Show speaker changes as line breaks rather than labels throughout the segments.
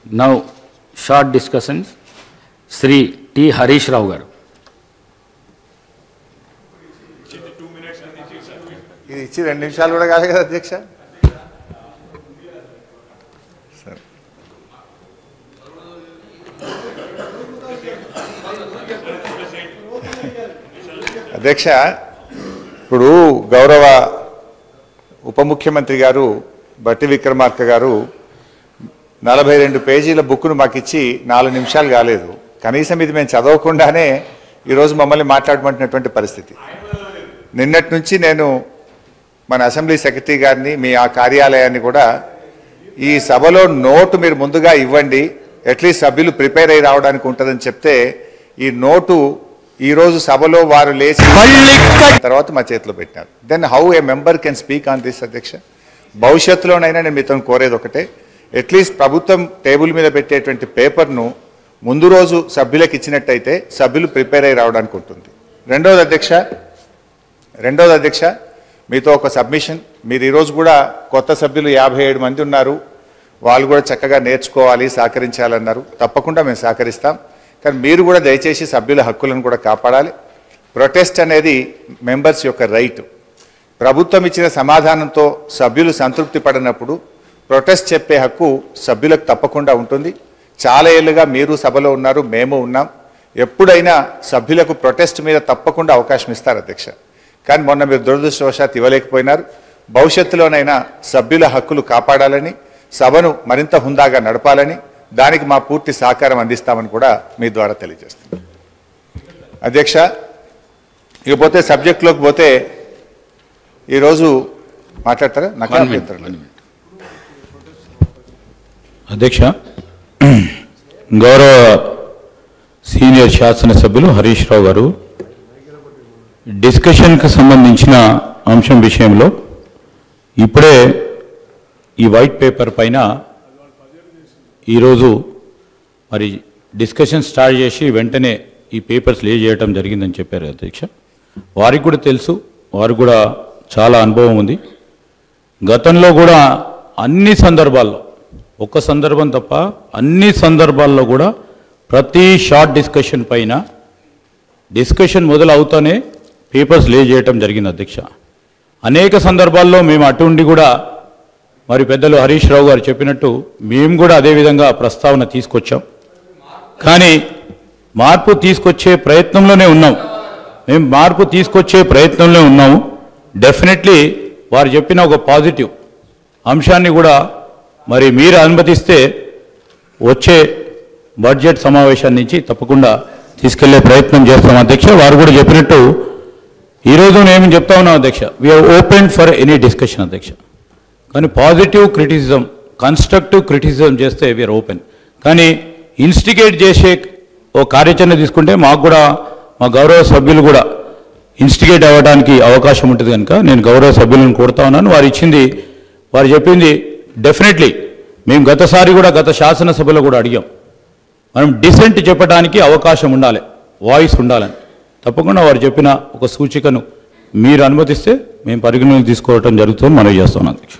Now, short discussions. Sri T. Harish Rao garu.
ఇది ఇచ్చి 2 నిమిషాలు కూడా కాలే కదా అధ్యక్ష. అధ్యక్ష, ఇప్పుడు గౌరవ ఉప ముఖ్యమంత్రి గారు బట్టి విక్రమార్క గారు 42 పేజీల బుక్ను మాకు ఇచ్చి 4 నిమిషాలు కాలేదు. కనీసం ఇది మేము చదవకుండానే ఈరోజు మమ్మల్ని మాట్లాడమంటున్నటువంటి పరిస్థితి. నిన్నటి నుంచి నేను మన అసెంబ్లీ సెక్రటరీ గారిని, మీ ఆ కార్యాలయాన్ని కూడా ఈ సభలో నోటు మీరు ముందుగా ఇవ్వండి, అట్లీస్ట్ సభ్యులు ప్రిపేర్ అయ్యి రావడానికి ఉంటుందని చెప్తే ఈ నోటు ఈరోజు సభలో వారు లేచి తర్వాత మా చేతిలో పెట్టినారు. Then how a member can speak on this అధ్యక్ష? భవిష్యత్తులోనైనా నేను మీతో కోరేది ఒకటే, అట్లీస్ట్ ప్రభుత్వం టేబుల్ మీద పెట్టేటువంటి పేపర్ను ముందు రోజు సభ్యులకు ఇచ్చినట్టయితే సభ్యులు ప్రిపేర్ అయ్యి రావడానికి ఉంటుంది. రెండోది అధ్యక్ష, మీతో ఒక సబ్మిషన్. మీరు ఈరోజు కూడా కొత్త సభ్యులు 57 మంది ఉన్నారు, వాళ్ళు కూడా చక్కగా నేర్చుకోవాలి, సహకరించాలన్నారు. తప్పకుండా మేము సహకరిస్తాం. కానీ మీరు కూడా దయచేసి సభ్యుల హక్కులను కూడా కాపాడాలి. ప్రొటెస్ట్ అనేది మెంబర్స్ యొక్క రైట్. ప్రభుత్వం ఇచ్చిన సమాధానంతో సభ్యులు సంతృప్తి పడినప్పుడు ప్రొటెస్ట్ చెప్పే హక్కు సభ్యులకు తప్పకుండా ఉంటుంది. చాలా ఏళ్ళుగా మీరు సభలో ఉన్నారు, మేము ఉన్నాం. ఎప్పుడైనా సభ్యులకు ప్రొటెస్ట్ మీద తప్పకుండా అవకాశం ఇస్తారు అధ్యక్ష. కానీ మొన్న మీరు దురదృష్టవశాత్తు ఇవ్వలేకపోయినారు. భవిష్యత్తులోనైనా సభ్యుల హక్కులు కాపాడాలని, సభను మరింత హుందాగా నడపాలని, దానికి మా పూర్తి సహకారం అందిస్తామని కూడా మీ ద్వారా తెలియజేస్తున్నాం. అధ్యక్ష, ఇకపోతే సబ్జెక్టులోకి పోతే ఈరోజు మాట్లాడతారా? నాకు
అధ్యక్ష, గౌరవ సీనియర్ శాసనసభ్యులు హరీష్ రావు గారు డిస్కషన్కి సంబంధించిన అంశం విషయంలో ఇప్పుడే ఈ వైట్ పేపర్ పైన ఈరోజు మరి డిస్కషన్ స్టార్ట్ చేసి వెంటనే ఈ పేపర్స్ లే చేయడం జరిగిందని చెప్పారు అధ్యక్ష. వారికి కూడా తెలుసు, వారికి కూడా చాలా అనుభవం ఉంది. గతంలో కూడా అన్ని సందర్భాల్లో, ఒక్క సందర్భం తప్ప అన్ని సందర్భాల్లో కూడా ప్రతి షార్ట్ డిస్కషన్ పైన డిస్కషన్ మొదలు అవుతానే పేపర్స్ లే చేయటం జరిగింది అధ్యక్ష. అనేక సందర్భాల్లో మేము అటుండి కూడా మరి పెద్దలు హరీష్ రావు గారు చెప్పినట్టు మేము కూడా అదేవిధంగా ప్రస్తావన తీసుకొచ్చాం. కానీ మార్పు తీసుకొచ్చే ప్రయత్నంలోనే ఉన్నాం. మేము మార్పు తీసుకొచ్చే ప్రయత్నంలో ఉన్నాము. డెఫినెట్లీ వారు చెప్పిన ఒక పాజిటివ్ అంశాన్ని కూడా మరి మీరు అనుమతిస్తే వచ్చే బడ్జెట్ సమావేశాన్ని నుంచి తప్పకుండా తీసుకెళ్లే ప్రయత్నం చేస్తాం అధ్యక్ష. వారు కూడా చెప్పినట్టు ఈరోజు నేను చెప్తా ఉన్నాం అధ్యక్ష, we are open for any discussion అధ్యక్ష. కానీ పాజిటివ్ క్రిటిసిజం, కన్స్ట్రక్టివ్ క్రిటిసిజం చేస్తే వీఆర్ ఓపెన్. కానీ ఇన్స్టిగేట్ చేసే ఓ కార్యాచరణ తీసుకుంటే మాకు కూడా మా గౌరవ సభ్యులు కూడా ఇన్స్టిగేట్ అవ్వడానికి అవకాశం ఉంటుంది కనుక నేను గౌరవ సభ్యులను కోరుతా ఉన్నాను. వారు చెప్పింది డెఫినెట్లీ మేము గత శాసనసభలో కూడా అడిగాం, మనం డిసెంట్ చెప్పడానికి అవకాశం ఉండాలి, వాయిస్ ఉండాలని. తప్పకుండా వారు చెప్పిన ఒక సూచికను మీరు అనుమతిస్తే మేము పరిగణలోకి తీసుకోవటం జరుగుతుంది మనవి చేస్తున్నాం అధ్యక్ష.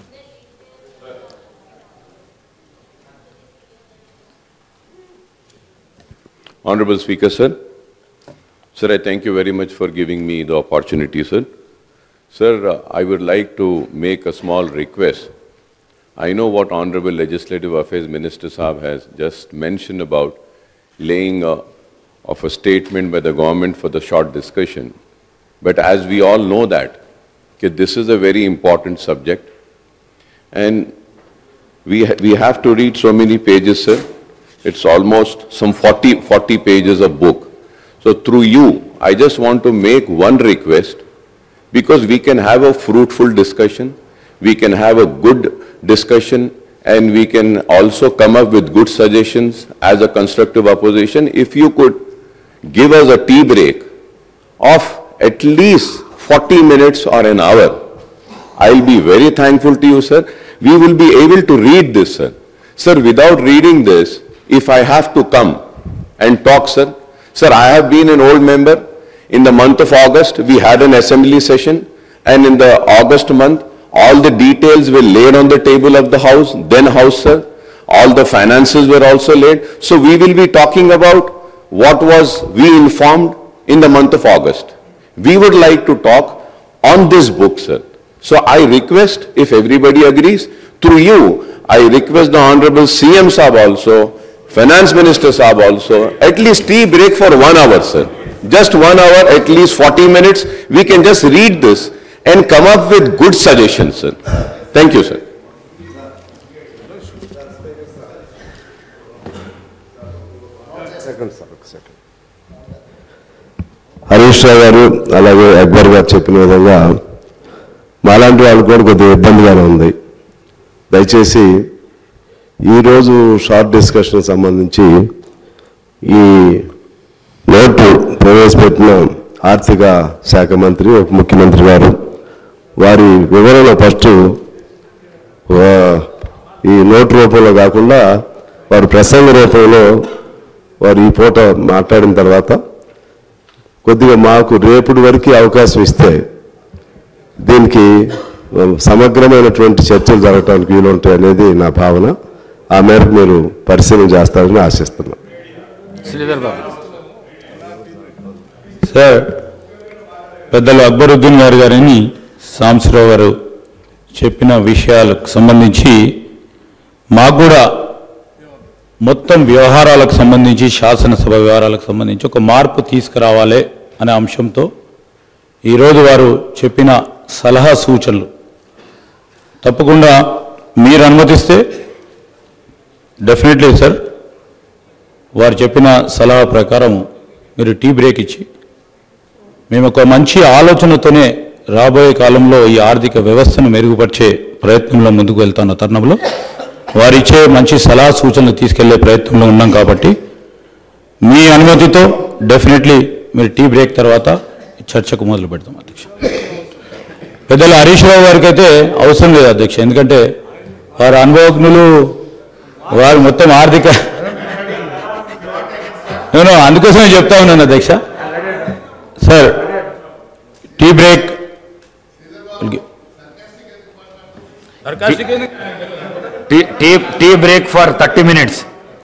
Honorable Speaker, sir. Sir, I thank you very much for giving me the opportunity, sir. Sir, I would like to make a small request. I know what Honorable Legislative Affairs Minister Saab has just mentioned about laying of a statement by the government for the short discussion. But as we all know that this is a very important subject, and we have to read so many pages, sir. It's almost some 40 pages of book. So through you, I just want to make one request, because we can have a fruitful discussion, we can have a good discussion, and we can also come up with good suggestions as a constructive opposition. If you could give us a tea break of at least 40 minutes or an hour, I'll be very thankful to you, sir. We will be able to read this, sir. Sir, without reading this, if I have to come and talk, sir, I have been an old member. In the month of August, we had an assembly session, and in the August month, all the details were laid on the table of the House, then House, sir. All the finances were also laid. So we will be talking about what was we informed in the month of August. We would like to talk on this book, sir. So I request, if everybody agrees, through you, I request the Honorable CM Saab also, Finance Minister Saab also, at least tea break for 1 hour, sir. Just 1 hour, at least 40 minutes, we can just read this and come up with good suggestions, sir. Thank you, sir.
Harish Rao గారు అలాగే అక్బర్ గారు చెప్పిన విధంగా మాలాంటి వాళ్ళు కూడా కొద్దిగా ఇబ్బందిగానే ఉంది. దయచేసి ఈరోజు షార్ట్ డిస్కషన్ సంబంధించి ఈ నోటు ప్రవేశపెట్టిన ఆర్థిక శాఖ మంత్రి ఉప ముఖ్యమంత్రి గారు వారి వివరణ ఫస్ట్ ఈ నోటు రూపంలో కాకుండా వారి ప్రసంగ రూపంలో వారు ఈ పూట మాట్లాడిన తర్వాత కొద్దిగా మాకు రేపటి వరకు అవకాశం ఇస్తే దీనికి సమగ్రమైనటువంటి చర్చలు జరగడానికి వీలుంటాయి అనేది నా భావన. ఆ మేరకు మీరు పరిశీలన చేస్తారని ఆశిస్తున్నాను.
శ్రీధర్ బాబు సార్, పెద్దలు అక్బరుద్దీన్ గారిని సాంబశివరావు గారు చెప్పిన విషయాలకు సంబంధించి మాకు కూడా మొత్తం వ్యవహారాలకు సంబంధించి శాసనసభ వ్యవహారాలకు సంబంధించి ఒక మార్పు తీసుకురావాలి అనే అంశంతో ఈరోజు వారు చెప్పిన సలహా సూచనలు తప్పకుండా మీరు అనుమతిస్తే డెఫినెట్లీ సార్ వారు చెప్పిన సలహా ప్రకారం మీరు టీ బ్రేక్ ఇచ్చి మేము ఒక మంచి ఆలోచనతోనే రాబోయే కాలంలో ఈ ఆర్థిక వ్యవస్థను మెరుగుపరిచే ప్రయత్నంలో ముందుకు వెళ్తున్న తరుణంలో వారిచ్చే మంచి సలహా సూచనలు తీసుకెళ్లే ప్రయత్నంలో ఉన్నాం కాబట్టి మీ అనుమతితో డెఫినెట్లీ మీరు టీ బ్రేక్ తర్వాత చర్చకు మొదలు పెడతాం అధ్యక్ష. పెద్దలు హరీష్ రావు గారికి అయితే అవసరం లేదు అధ్యక్ష, ఎందుకంటే వారు అనుభవజ్ఞులు, వారు మొత్తం ఆర్థిక నేను అందుకోసమే చెప్తా ఉన్నాను అధ్యక్ష. Sir tea break
tea break for 30 minutes.